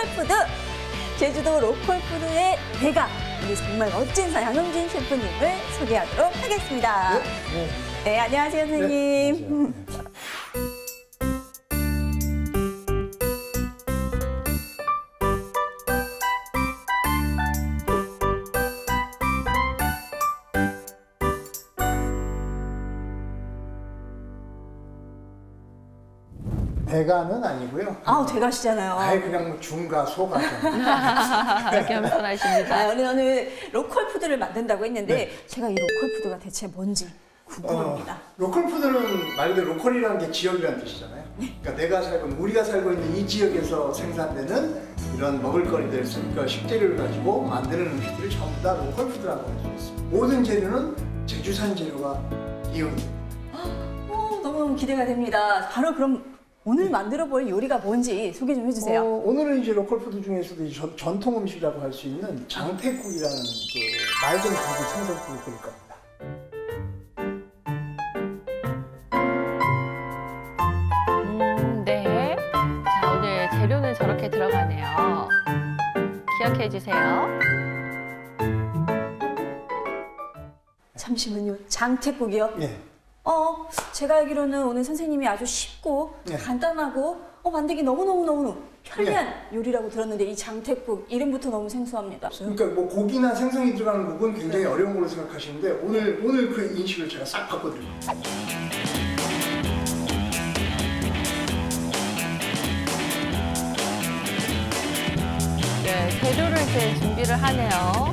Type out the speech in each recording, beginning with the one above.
로컬푸드! 제주도 로컬푸드의 대가, 우리 정말 멋진 양흥진 셰프님을 소개하도록 하겠습니다. 네, 안녕하세요, 선생님. 대가는 아니고요. 대가시잖아요. 아예 그냥 뭐 중가, 소가. 겸손하십니다. 오늘 로컬푸드를 만든다고 했는데 제가 이 로컬푸드가 대체 뭔지 궁금합니다. 로컬푸드는 말 그대로 로컬이라는 게 지역이라는 뜻이잖아요. 그러니까 내가 살고, 우리가 살고 있는 이 지역에서 생산되는 이런 먹을거리들, 그러니까 식재료를 가지고 만드는 음식들을 전부 다 로컬푸드라고 할 수 있습니다. 모든 재료는 제주산 재료가 이용됩니다. 너무 기대가 됩니다. 바로 그럼 오늘 만들어 볼 요리가 뭔지 소개 좀 해주세요. 오늘은 이제 로컬푸드 중에서도 이제 전통 음식이라고 할 수 있는 장태국이라는 그 맑은 고기 생선국을 끓일 겁니다. 네. 자, 오늘 재료는 저렇게 들어가네요. 기억해 주세요. 잠시만요. 장태국이요? 예. 제가 알기로는 오늘 선생님이 아주 쉽고 간단하고 만들기 너무너무 편리한 요리라고 들었는데 이 장태국 이름부터 너무 생소합니다. 그러니까 뭐 고기나 생선이 들어가는 부분 굉장히 어려운 걸로 생각하시는데 오늘 그 인식을 제가 싹 바꿔드립니다. 네, 재료를 이제 준비를 하네요.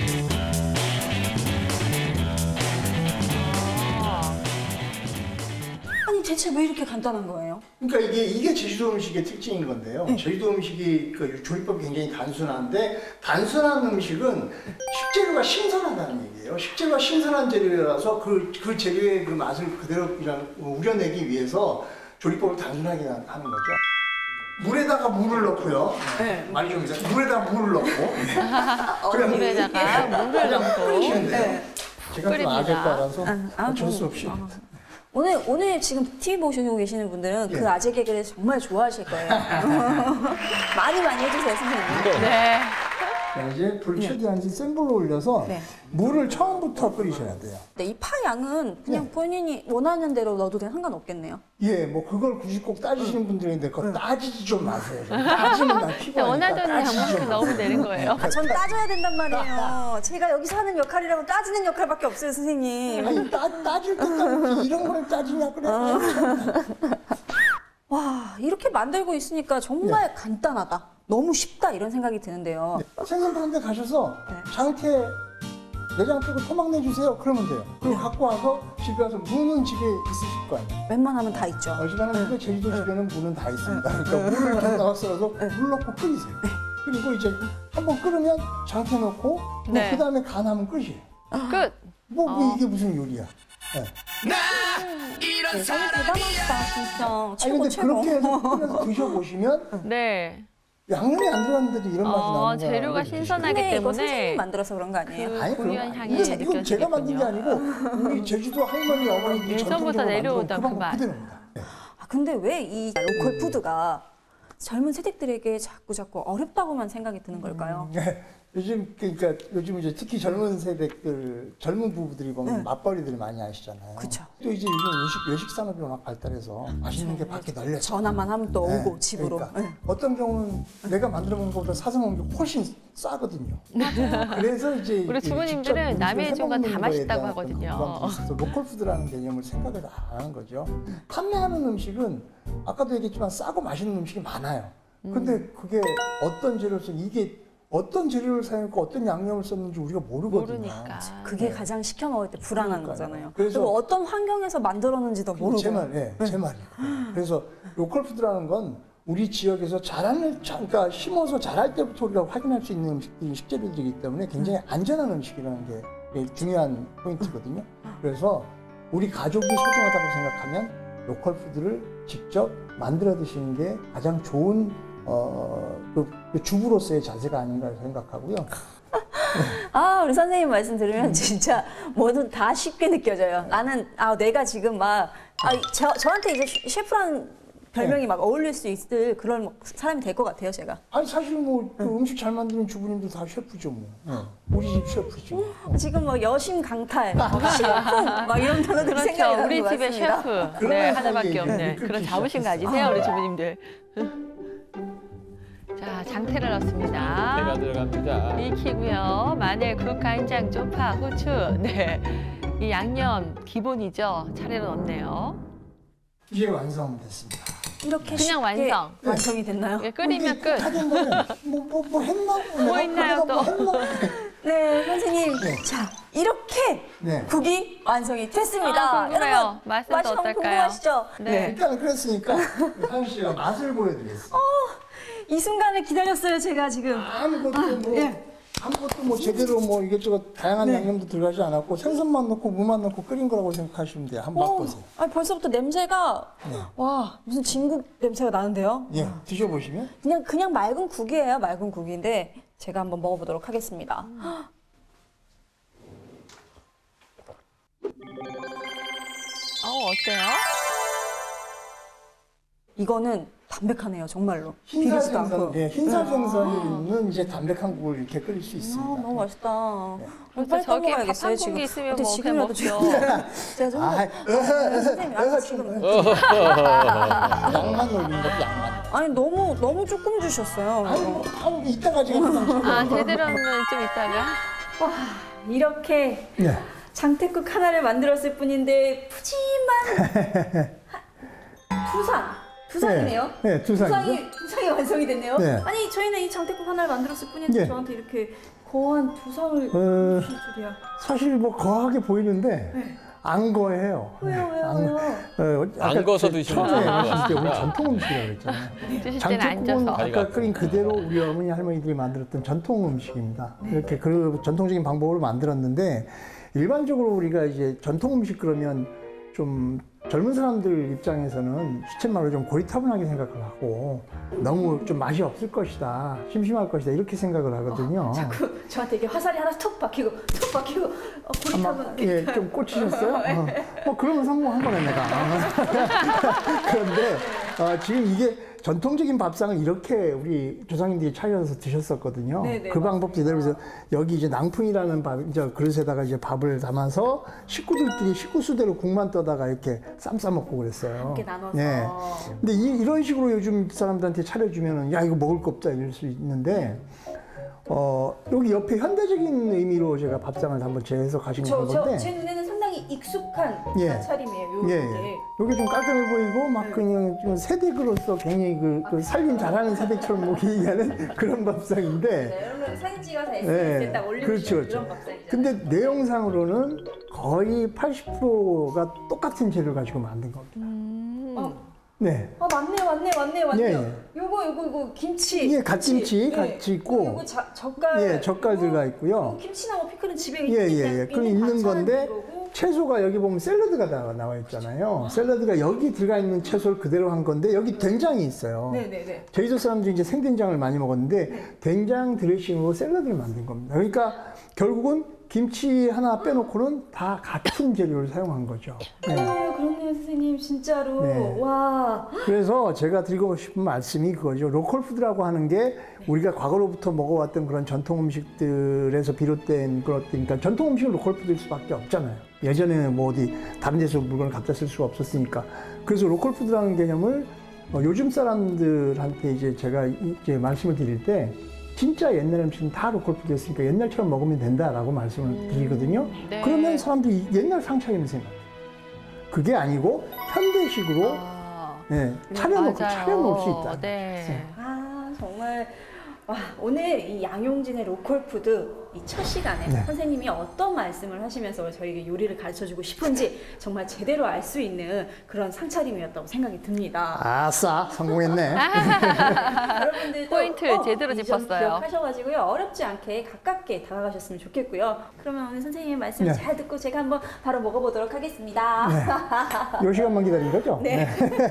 아니 대체 왜 이렇게 간단한 거예요? 그러니까 이게 제주도 음식의 특징인 건데요. 제주도 음식이 그 조리법이 굉장히 단순한데 단순한 음식은 식재료가 신선하다는 얘기예요. 식재료가 신선한 재료라서 그 재료의 그 맛을 그대로 그냥 우려내기 위해서 조리법을 단순하게 하는 거죠. 물에다가 물을 넣고요. 말이 좀 이상해. 물에다가 물을 넣고 그냥 물에다가 물을 넣고 끓이시면 돼요. 제가 좀 끓입니다. 아재 거라서 어쩔 수 없이. 오늘 지금 TV 보시고 계시는 분들은 그 아재 개그를 정말 좋아하실 거예요. 많이 해주세요, 선생님. 네. 자, 이제 불 최대한 센 불로 올려서 물을 처음부터 끓이셔야 돼요. 네, 이 파 양은 그냥 본인이 원하는 대로 넣어도 상관없겠네요. 예, 뭐 그걸 굳이 꼭 따지시는 분들이 있는데 그거 따지지 좀 마세요. 따지면 난 피곤하니까 원하던 양만큼 넣으면 되는 거예요. 전 따져야 된단 말이에요. 제가 여기서 하는 역할이라고 따지는 역할밖에 없어요, 선생님. 아니 따질 때까지 이런 거를 따지냐 그래. 와, 이렇게 만들고 있으니까 정말 간단하다. 너무 쉽다 이런 생각이 드는데요. 생선 파는 데 가셔서 장태 내장 빼고 토막 내주세요. 그러면 돼요. 그리고 갖고 와서 집에 와서 무는 집에 있으실 거 아니에요. 웬만하면 다 있죠. 어지간하면 제주도 집에는 무는 다 있습니다. 그러니까 물을 좀 나왔어서 물 넣고 끓이세요. 그리고 이제 한번 끓으면 장태 넣고 그 다음에 간하면 끝이에요. 끝. 뭐 이게 무슨 요리야? 너무 대단하시다, 진짜. 최고, 근데 최고. 그렇게 해서 끓여서 드셔보시면 네. 양념이 안 들어갔는데도 이런 맛이 나는 거예요. 재료가 신선하기 근데 이거 때문에 선생님이 만들어서 그런 거 아니에요? 아니, 고유한 향이 이건 제가 만든 게 느껴지겠군요. 아니고 우리 제주도 할머니 어머니들이 예전부터 내려오던 그 맛. 그대로입니다. 근데 왜 이 로컬 푸드가 젊은 세대들에게 자꾸 어렵다고만 생각이 드는 걸까요? 요즘 이제 특히 젊은 세대들, 젊은 부부들이 보면 맞벌이들 많이 하시잖아요. 그쵸. 또 이제 요즘 외식 산업이 워낙 발달해서 맛있는 게 밖에 널려. 전화만 하면 또 오고 집으로. 그러니까 어떤 경우는 내가 만들어 먹는 것보다 사서 먹는 게 훨씬 싸거든요. 그래서 이제 우리 주부님들은 남의 해준 건 다 맛있다고 하거든요. 그래서 로컬 푸드라는 개념을 생각을 안 하는 거죠. 판매하는 음식은 아까도 얘기했지만 싸고 맛있는 음식이 많아요. 근데 그게 어떤 재료를 써 이게 어떤 재료를 사용했고 어떤 양념을 썼는지 우리가 모르거든요. 모르니까. 그게 가장 시켜 먹을 때 불안한 그러니까요. 거잖아요. 그래서 그리고 어떤 환경에서 만들었는지도 모르고. 제 말이에요. 그래서 로컬 푸드라는 건 우리 지역에서 그러니까 심어서 자랄 때부터 우리가 확인할 수 있는 식재료들이기 때문에 굉장히 안전한 음식이라는 게 중요한 포인트거든요. 그래서 우리 가족이 소중하다고 생각하면 로컬 푸드를 직접 만들어 드시는 게 가장 좋은 그 주부로서의 자세가 아닌가 생각하고요. 우리 선생님 말씀 들으면 진짜 뭐든 다 쉽게 느껴져요. 나는 내가 지금 막 저한테 이제 셰프라는 별명이 막 어울릴 수 있을 그런 사람이 될 것 같아요, 제가. 아니 사실 뭐 그 음식 잘 만드는 주부님들 다 셰프죠 뭐. 우리 집 셰프지. 지금 뭐 여심 강탈, 신품 막 이런 단어들이 그렇죠. 생각이 우리 나는 것 집의 같습니다. 셰프. 그런 네, 사람이 하나밖에 이제 없는 그렇게 그런 자부심 시작했어요. 가지세요, 우리 주부님들. 자, 장태를 넣습니다. 배가 들어갑니다. 익히고요. 마늘, 국, 간장, 쪽파, 후추. 네, 이 양념 기본이죠. 차례로 넣네요. 이제 완성됐습니다. 이렇게 그냥 쉽게 완성. 완성이 됐나요? 이게 끓이면 끝. 다된 거는 뭐 했나? 뭐 있나요, 또? 했나? 네, 선생님. 네. 자, 이렇게 네. 국이 완성이 됐습니다. 아, 궁금해요. 여러분, 맛은 또 맛이 너무 어떨까요? 궁금하시죠? 네. 일단은 그랬으니까 하연 씨가 맛을 보여드리겠습니다. 이 순간을 기다렸어요, 제가 지금. 아무것도 뭐 예. 아무것도 뭐 제대로 뭐 이것저것 다양한 양념도 들어가지 않았고 생선만 넣고 무만 넣고 끓인 거라고 생각하시면 돼요. 한번 맛보세요. 아니, 벌써부터 냄새가 와, 무슨 진국 냄새가 나는데요? 예, 드셔보시면 그냥 맑은 국이에요. 맑은 국인데 제가 한번 먹어보도록 하겠습니다. 어때요? 이거는 담백하네요, 정말로. 흰살 비리지도 생선, 않고. 예, 흰살 생선은 이제 담백한 국을 이렇게 끓일 수 있습니다. 너무 맛있다. 그렇죠. 빨리 저기에 먹어야겠어요, 밥한 지금. 공기 있으면 어때, 뭐 지금이라도 그냥 지금. 제가 좀 아, 선생님, 아니, 지금. 양만 올린 것도 양만. 아니, 너무 조금 주셨어요. 아우 이따가 제가 그냥 아, 제대로는 좀 이따가. 와, 이렇게 네. 장태국 하나를 만들었을 뿐인데 푸짐한 두상이네요. 네, 두상이죠. 두상이 완성이 됐네요. 네. 아니 저희는 이 장태국 하나를 만들었을 뿐인데 네. 저한테 이렇게 거한 두상을 주실 줄이야. 사실 뭐 거하게 보이는데 안 거예요. 왜요? 안 거서 드시는 처음에 분인 것 하실 때 우리 같습니다. 전통 음식이라고 그랬잖아요. 드실 때는 장태국은 앉아서. 아까 끓인 그대로 우리 어머니 할머니들이 만들었던 전통 음식입니다. 이렇게 그 전통적인 방법으로 만들었는데 일반적으로 우리가 이제 전통 음식 그러면 좀 젊은 사람들 입장에서는 시쳇말로 좀 고리타분하게 생각을 하고 너무 좀 맛이 없을 것이다, 심심할 것이다 이렇게 생각을 하거든요. 자꾸 저한테 이게 화살이 하나 툭 박히고 아마 고리타분. 예, 좀 꽂히셨어요? 그러면 성공한 거네 내가. 그런데 지금 이게 전통적인 밥상을 이렇게 우리 조상님들이 차려서 드셨었거든요. 네네, 그 방법 제대로 해서 여기 이제 낭푼이라는 이제 그릇에다가 이제 밥을 담아서 식구들끼리 식구수대로 국만 떠다가 이렇게 쌈 싸 먹고 그랬어요. 함께 나눠서. 네. 근데 이런 식으로 요즘 사람들한테 차려주면은 야 이거 먹을 거 없다 이럴 수 있는데. 여기 옆에 현대적인 의미로 제가 밥상을 한번 재해석하신 건데 제 눈에는 상당히 익숙한 예. 차림이에요. 예, 요게. 예. 여기 좀 깔끔해 보이고 막 그냥 좀 세댁으로서 굉장히 그 살림 잘하는 세댁처럼 보이는 그런 밥상인데 네, 여러분 사진 찍어서 SNS에 딱 올리고 그렇죠, 싶은 그렇죠. 그런 밥상이잖아요. 근데 내용상으로는 거의 80%가 똑같은 재료를 가지고 만든 겁니다. 네. 맞네요. 예, 예. 요거 김치. 예, 갓김치 같이 있고. 요거 젓갈. 예, 젓갈 들어가 있고요. 요거 김치나 뭐 피클은 집에 예. 그럼 있는 반찬은 건데 이거고. 채소가 여기 보면 샐러드가 나와 있잖아요. 샐러드가 여기 들어가 있는 채소를 그대로 한 건데 여기 된장이 있어요. 네네네. 제주도 사람들이 이제 생된장을 많이 먹었는데 된장 드레싱으로 샐러드를 만든 겁니다. 그러니까 결국은 김치 하나 빼놓고는 다 같은 재료를 사용한 거죠. 네. 그렇네요, 선생님. 진짜로. 네. 와. 그래서 제가 드리고 싶은 말씀이 그거죠. 로컬 푸드라고 하는 게 우리가 과거로부터 먹어왔던 그런 전통 음식들에서 비롯된 것들, 그러니까 전통 음식은 로컬 푸드일 수밖에 없잖아요. 예전에는 뭐 어디 다른 데서 물건을 갖다 쓸 수가 없었으니까. 그래서 로컬 푸드라는 개념을 요즘 사람들한테 이제 제가 이제 말씀을 드릴 때 진짜 옛날 음식은 다 로컬 푸드였으니까 옛날처럼 먹으면 된다라고 말씀을 드리거든요. 네. 그러면 사람들이 옛날 상차림을 생각해요. 그게 아니고 현대식으로 예, 차려놓고 차려놓을 수 있다. 네. 정말. 와, 오늘 이 양용진의 로컬푸드 이 첫 시간에 네. 선생님이 어떤 말씀을 하시면서 저에게 요리를 가르쳐주고 싶은지 정말 제대로 알 수 있는 그런 상차림이었다고 생각이 듭니다. 아싸 성공했네. 여러분들도 포인트 제대로 이 점 짚었어요. 기억하셔가지고요. 어렵지 않게 가깝게 다가가셨으면 좋겠고요. 그러면 오늘 선생님의 말씀 네. 잘 듣고 제가 한번 바로 먹어보도록 하겠습니다. 요 시간만 기다린 거죠? 네.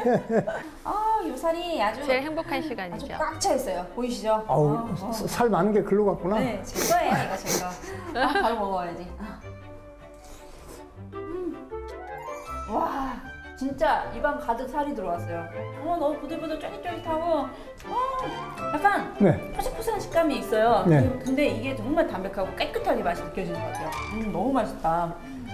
요살이 아주 제일 행복한 아주 시간이죠. 꽉 차 있어요. 보이시죠? 아우 살 많은 게 글로 갔구나. 네, 제 거예요, 이거 제 거. 바로 먹어야지. 와, 진짜 입안 가득 살이 들어왔어요. 정말 너무 부들부들 쫄깃쫄깃하고 약간 네. 포슬포슬한 식감이 있어요. 네. 근데 이게 정말 담백하고 깨끗하게 맛이 느껴지는 것 같아요. 너무 맛있다.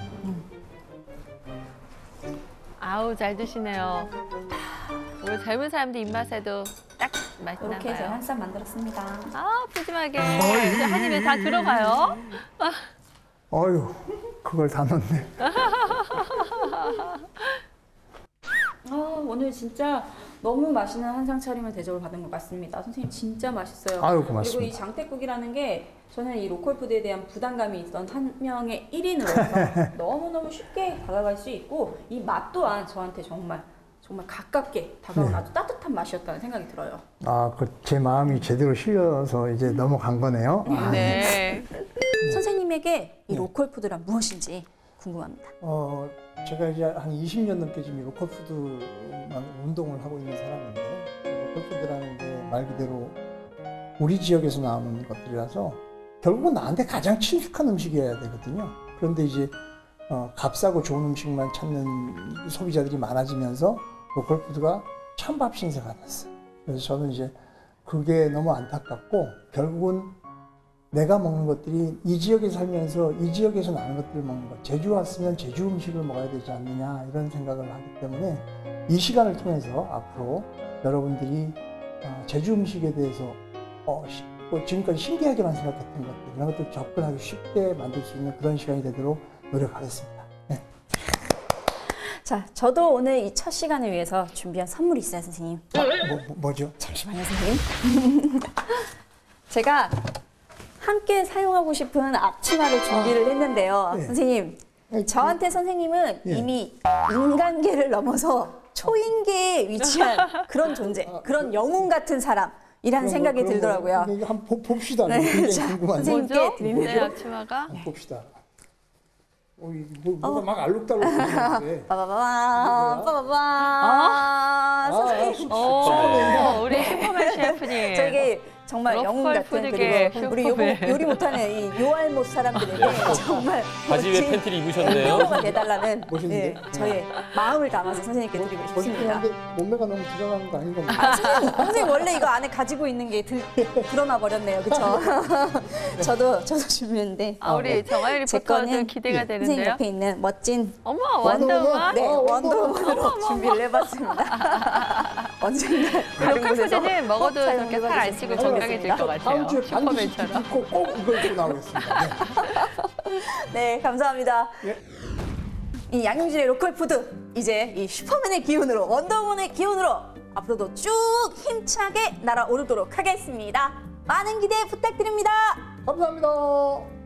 아우 잘 드시네요. 우리 젊은 사람들 입맛에도 딱 맛있나 이렇게 해서 봐요. 한 쌈 만들었습니다. 아 푸짐하게 이제 한 입에 다 들어가요. 어휴, 그걸 다 넣네. 오늘 진짜 너무 맛있는 한상 차림을 대접을 받은 것 같습니다. 선생님 진짜 맛있어요. 아유, 고맙습니다. 그리고 이 장태국이라는 게 저는 이 로컬푸드에 대한 부담감이 있던 한 명의 1인으로서 너무너무 쉽게 다가갈 수 있고 이 맛 또한 저한테 정말 가깝게 다가온 네. 아주 따뜻한 맛이었다는 생각이 들어요. 제 마음이 제대로 실려서 이제 넘어간 거네요. 네. 선생님에게 이 네. 로컬푸드란 무엇인지 궁금합니다. 제가 이제 한 20년 넘게 지금 이 로컬푸드만 운동을 하고 있는 사람인데, 로컬푸드라는 게 말 그대로 우리 지역에서 나오는 것들이라서 결국은 나한테 가장 친숙한 음식이어야 되거든요. 그런데 이제 값싸고 좋은 음식만 찾는 소비자들이 많아지면서 로컬푸드가 찬밥 신세가 됐어요. 그래서 저는 이제 그게 너무 안타깝고, 결국은 내가 먹는 것들이 이 지역에 살면서 이 지역에서 나는 것들을 먹는 것, 제주 왔으면 제주 음식을 먹어야 되지 않느냐 이런 생각을 하기 때문에 이 시간을 통해서 앞으로 여러분들이 제주 음식에 대해서 지금까지 신기하게만 생각했던 것들, 이런 것들 접근하기 쉽게 만들 수 있는 그런 시간이 되도록 노력하겠습니다. 네. 자, 저도 오늘 이 첫 시간을 위해서 준비한 선물이 있어요, 선생님. 뭐죠? 잠시만요, 선생님. 제가 함께 사용하고 싶은 앞치마를 준비를 했는데요. 네. 선생님, 저한테 선생님은 예. 이미 인간계를 넘어서 초인계에 위치한 그런 존재, 그런 영웅 같은 사람이라는 생각이 들더라고요. 이거 한번 봅시다. 네, 굉장히 자, 궁금한데. 선생님. 뭐죠? 드립니다. 네 앞치마가. 한번 봅시다. 뭐가 막 알록달록 보이는데. 빠바바밤, 빠바밤. 선생님. 우리 슈퍼맨 셰프님. 저기 정말 영웅 같은, 로컬푸드계 그리고 우리 슈퍼맨. 요리 못하는 이 요알못 사람들에게 정말 바지 위에 팬티를 입으셨네요. 히어로가 돼달라는 멋있는데? 저의 마음을 담아서 선생님께 드리고 싶습니다. 멋있긴 한데 몸매가 너무 드러나는 거 아닌 겁니까? 선생님 원래 이거 안에 가지고 있는 게 드러나 버렸네요, 그렇죠? 저도 준비했는데 우리 정아유 제 리포터도 거는 기대가 선생님 되는데요. 옆에 있는 멋진 어머 원더우먼. 네, 원더우먼. 원더우먼으로 준비를 해봤습니다. 언젠가 다른 곳에서 로컬푸드는 먹어도 꼭 저렇게 살 안 찌고 건강해질 것 같아요. 다음 주에 반드시 슈퍼맨처럼. 듣고 꼭 이걸 들고 나오겠습니다. 네, 감사합니다. 예. 이 양용진의 로컬푸드, 이제 이 슈퍼맨의 기운으로, 원더우먼의 기운으로 앞으로도 쭉 힘차게 날아오르도록 하겠습니다. 많은 기대 부탁드립니다. 감사합니다.